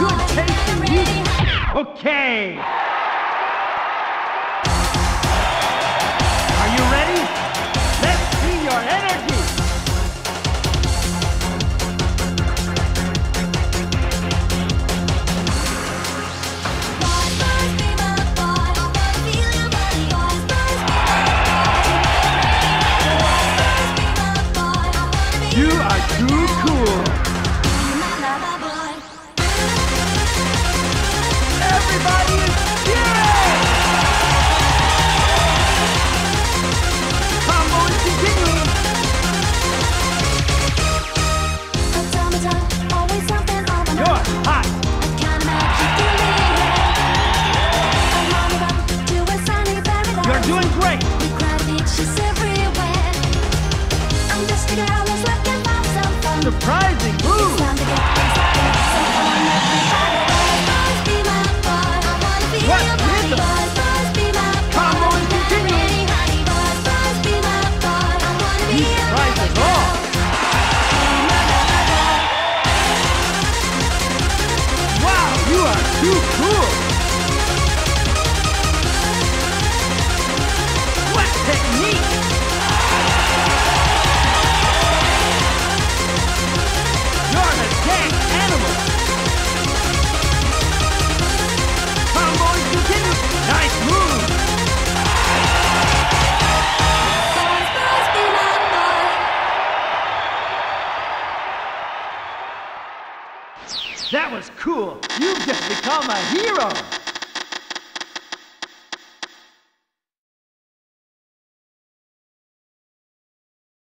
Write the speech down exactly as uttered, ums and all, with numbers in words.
good taste in music. Okay. Are you ready? Let's see your energy. You are too cool. Everybody is cheering! Combo is continuing. You're hot. You're doing great. Surprising move. What rhythm? Combo and continuing. He tries it all. Wow, you are too cool. What technique? You're a dance animal. Combo is continued. Nice move. That was cool. You've just become a hero.